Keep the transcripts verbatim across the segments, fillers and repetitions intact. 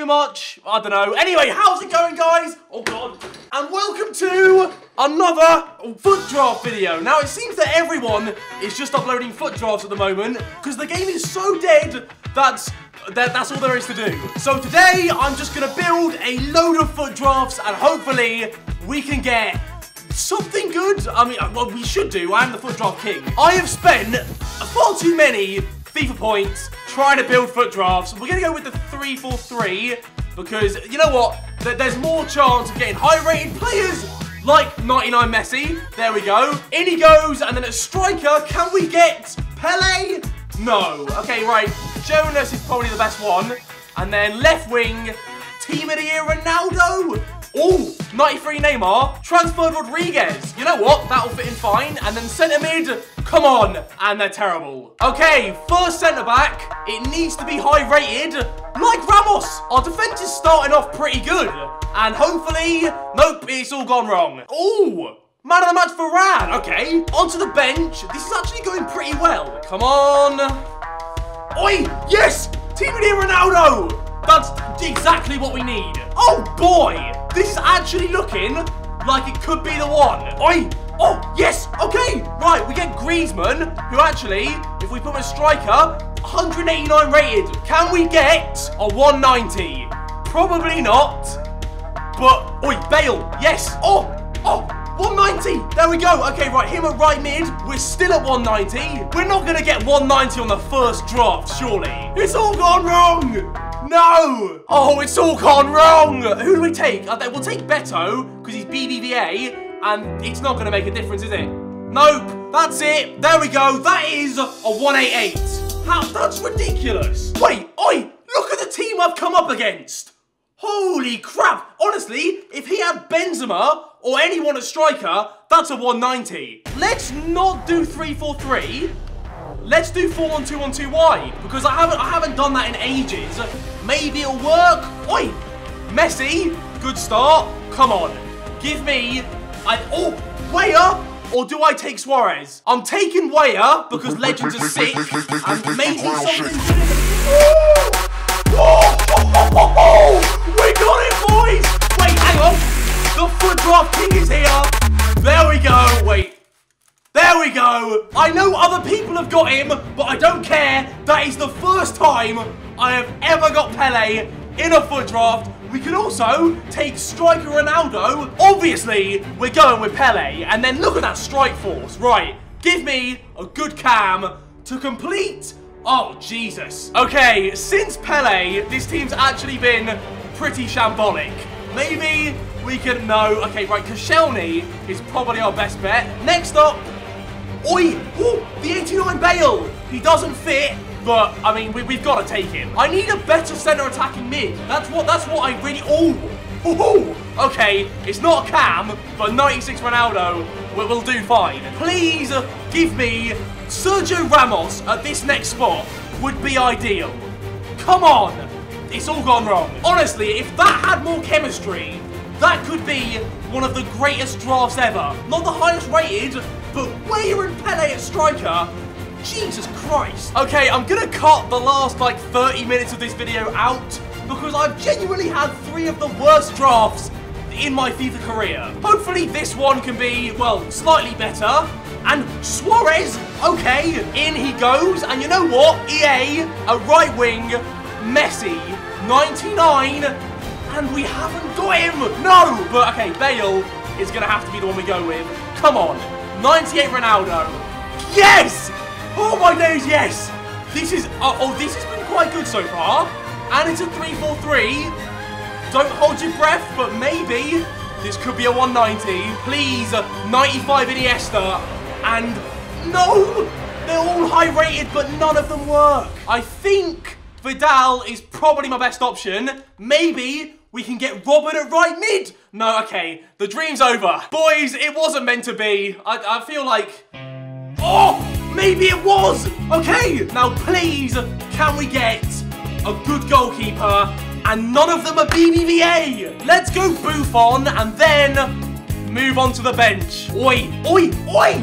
too much. I don't know. Anyway, how's it going, guys? Oh, God. And welcome to another foot draft video. Now, it seems that everyone is just uploading foot drafts at the moment because the game is so dead that's, that, that's all there is to do. So today, I'm just going to build a load of foot drafts and hopefully we can get something good. I mean, well, we should do. I am the foot draft king. I have spent far too many FIFA points trying to build foot drafts. We're going to go with the three four three because, you know what? There's more chance of getting high-rated players like ninety-nine Messi. There we go. In he goes, and then at striker, can we get Pele? No. Okay, right. Jonas is probably the best one. And then left wing, Team of the Year Ronaldo. Oh, ninety-three Neymar. Transferred Rodriguez. You know what? That'll fit in fine. And then centre mid, come on. And they're terrible. Okay, first centre back. It needs to be high rated, like Ramos. Our defence is starting off pretty good. And hopefully, nope, it's all gone wrong. Oh, man of the match for Varane. Okay, onto the bench. This is actually going pretty well. Come on. Oi, yes, Team of the Year Ronaldo. That's exactly what we need. Oh boy, this is actually looking like it could be the one. Oi! Oh, yes! Okay, right, we get Griezmann, who actually, if we put him as striker, one hundred eighty-nine rated. Can we get a one ninety? Probably not. But, oi, Bale, yes! Oh, oh, one ninety! There we go. Okay, right, him at right mid. We're still at one ninety. We're not going to get one ninety on the first draft, surely. It's all gone wrong! No! Oh, it's all gone wrong! Who do we take? Uh, we'll take Beto, because he's B B V A, and it's not going to make a difference, is it? Nope, that's it. There we go. That is a one eighty-eight. How? That's ridiculous. Wait, oi! Look at the team I've come up against. Holy crap. Honestly, if he had Benzema, or anyone at striker, that's a one ninety. Let's not do three four three. Let's do four one two one two wide, because I haven't I haven't done that in ages. Maybe it'll work. Oi! Messi, good start. Come on. Give me I oh Weah, or do I take Suarez? I'm taking Weah because legends are sick and maybe something good. Oh! Oh! Oh! Oh! Oh! We got it, boys! Wait, hang on. The foot draft king is here. There we go. Wait. There we go. I know other people have got him, but I don't care. That is the first time I have ever got Pele in a foot draft. We can also take striker Ronaldo. Obviously, we're going with Pele. And then look at that strike force. Right, give me a good cam to complete. Oh, Jesus. Okay, since Pele, this team's actually been pretty shambolic. Maybe we can, no. Okay, right, Koscielny is probably our best bet. Next up, oi! Oh, the eighty-nine Bale! He doesn't fit, but, I mean, we, we've got to take him. I need a better centre attacking mid. That's what That's what I really... Oh! Oh! Okay, it's not a Cam, but ninety-six Ronaldo will, will do fine. Please give me Sergio Ramos at this next spot would be ideal. Come on! It's all gone wrong. Honestly, if that had more chemistry, that could be one of the greatest drafts ever. Not the highest rated, but Weah and Pele at striker, Jesus Christ. Okay, I'm gonna cut the last like thirty minutes of this video out because I've genuinely had three of the worst drafts in my FIFA career. Hopefully this one can be, well, slightly better. And Suarez, okay, in he goes. And you know what? E A, a right wing, Messi, ninety-nine, and we haven't got him. No, but okay, Bale is gonna have to be the one we go with. Come on. ninety-eight Ronaldo. Yes! Oh my days, yes! This is, uh, oh, this has been quite good so far. And it's a three four three. Don't hold your breath, but maybe this could be a one ninety. Please, ninety-five Iniesta. And no! They're all high rated, but none of them work. I think Vidal is probably my best option. Maybe we can get Robin at right mid. No, okay, the dream's over. Boys, it wasn't meant to be. I, I feel like, oh, maybe it was. Okay, now please, can we get a good goalkeeper? And none of them are B B V A. Let's go Buffon and then move on to the bench. Oi, oi, oi.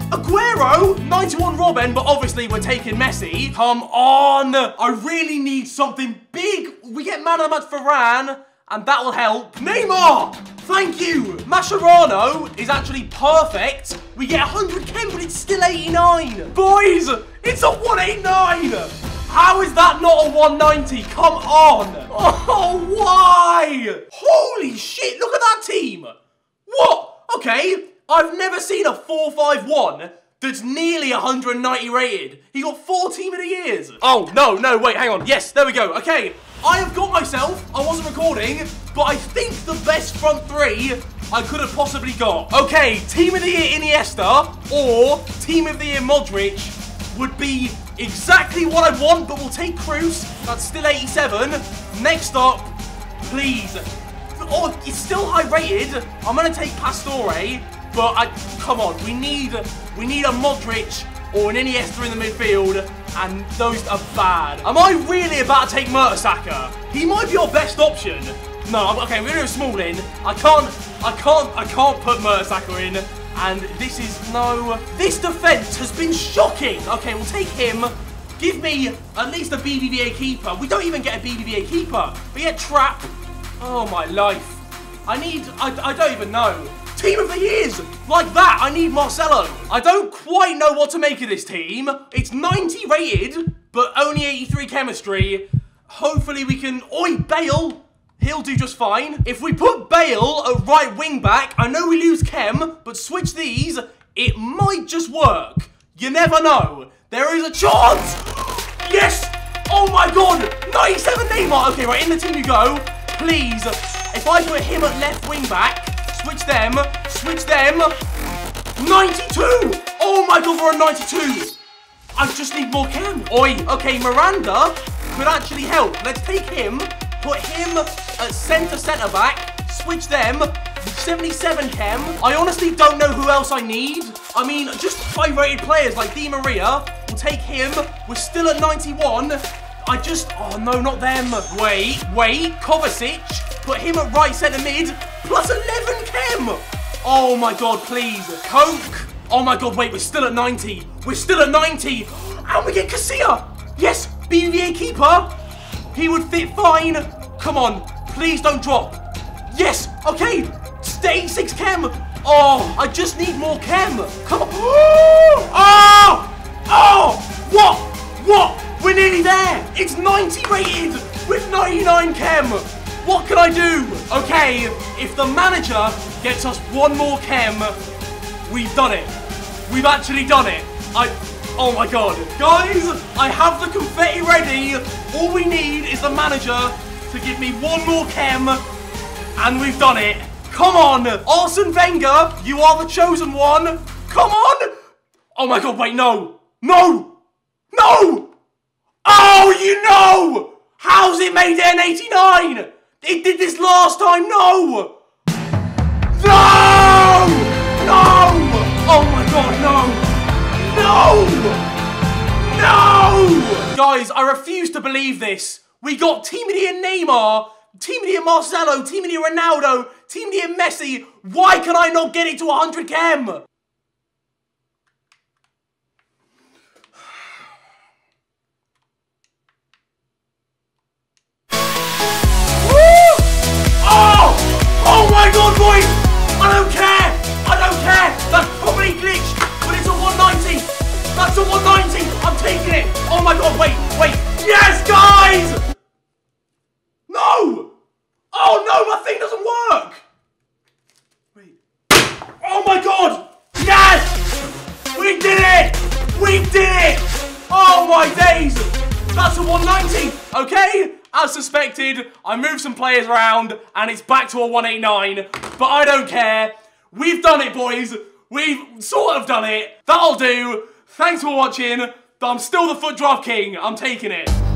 Aguero, ninety-one Robin, but obviously we're taking Messi. Come on. I really need something big. We get man of the match for Varane, and that will help. Neymar, thank you. Mascherano is actually perfect. We get one hundred chem, but it's still eighty-nine. Boys, it's a one eighty-nine. How is that not a one ninety? Come on. Oh, why? Holy shit, look at that team. What? Okay, I've never seen a four five one that's nearly one hundred ninety rated. He got four team of the years. Oh, no, no, wait, hang on. Yes, there we go. Okay, I have got myself, I wasn't recording, but I think the best front three I could have possibly got. Okay, team of the year Iniesta or team of the year Modric would be exactly what I want, but we'll take Cruz. That's still eighty-seven. Next up, please. Oh, it's still high rated. I'm gonna take Pastore, but I come on, we need we need a Modric or an Iniesta in the midfield, and those are bad. Am I really about to take Mertesacker? He might be our best option. No, I'm, okay, we're gonna go Smalling. I can't, I can't, I can't put Mertesacker in. And this is no... This defence has been shocking. Okay, we'll take him. Give me at least a B B V A keeper. We don't even get a B B V A keeper. But yeah, Trap. Oh, my life. I need... I, I don't even know. Team of the years. Like that, I need Marcelo. I don't quite know what to make of this team. It's ninety rated, but only eighty-three chemistry. Hopefully we can... Oi, Bale. He'll do just fine. If we put Bale at right wing back, I know we lose Chem, but switch these, it might just work. You never know. There is a chance. Yes! Oh my god! ninety-seven Neymar. Okay, right, in the team you go. Please, if I put him at left wing back, switch them, switch them. ninety-two! Oh my god, we're at ninety-two. I just need more Chem. Oi, okay, Miranda could actually help. Let's take him. Put him at centre centre back, switch them, seventy-seven chem. I honestly don't know who else I need. I mean, just high rated players like Di Maria, we'll take him. We're still at ninety-one. I just, oh no, not them. Wait, wait, Kovacic, put him at right centre mid, plus eleven chem. Oh my god, please. Coke. Oh my god, wait, we're still at ninety. We're still at ninety. And we get Casilla. Yes, B B V A keeper. He would fit fine. Come on, please don't drop. Yes, okay. Stay six chem. Oh, I just need more chem. Come on. Oh, oh, what? What? We're nearly there. It's ninety rated with ninety-nine chem. What can I do? Okay, if the manager gets us one more chem, we've done it. We've actually done it. I... Oh my god. Guys, I have the confetti ready. All we need is the manager to give me one more chem, and we've done it. Come on, Arsene Wenger, you are the chosen one. Come on. Oh my god, wait, no. No. No. Oh, you know. How's it made it an eighty-nine? It did this last time, no. No. No. Oh my god, no. No! No! Guys, I refuse to believe this. We got Team of the Year Neymar, Team of the Year Marcelo, Team of the Year Ronaldo, Team of the Year Messi. Why can I not get it to one hundred chem? Oh! Oh my god, boys! I don't care! I don't care! That's probably glitched, but it's a one ninety! That's a one ninety! I'm taking it! Oh my god, wait, wait! Yes, guys! No! Oh no, my thing doesn't work! Wait. Oh my god! Yes! We did it! We did it! Oh my days! That's a one ninety! Okay? As suspected, I moved some players around and it's back to a one eighty-nine. But I don't care. We've done it, boys. We've sort of done it. That'll do. Thanks for watching. I'm still the Foot Draft King. I'm taking it.